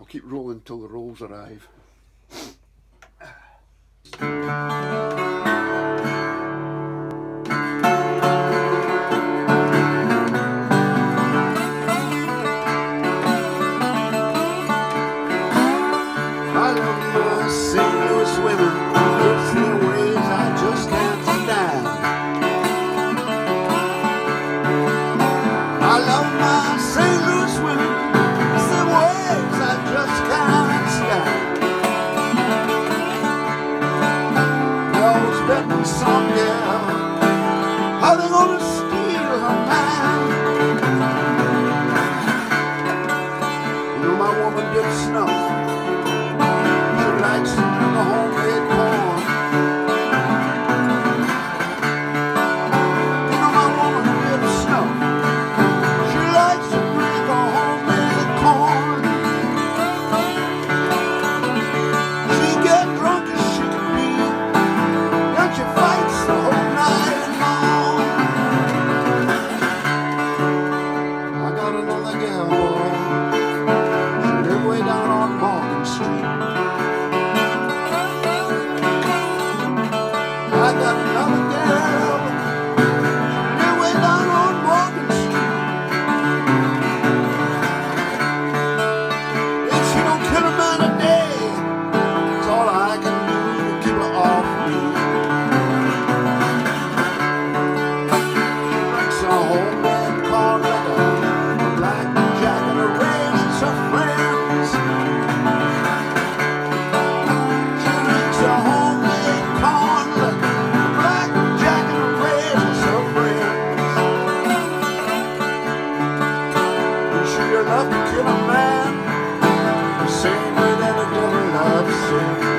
keep rolling until the rolls arrive. I love my St. Louis women. It's their ways I just can't stand. I love my St. Louis women. It's their ways I just can't stand. They always betting some girl how they gonna steal her man. You know my woman did snuff. Likes to drink a homemade corn. You know my woman did snuff. She likes to drink a homemade corn. She get drunk as she can be, and she fights the whole night long. I got another girl, boy. She live way down on Morgan Street. I got another girl, live way down on Morgan Street. If she don't kill a man a day, it's all I can do to keep her off me. She drinks a homemade corn liquor, a black jack and a raises her friends. She drinks a homemade corn liquor, enough to kill a man, the same way that a devil loves sin.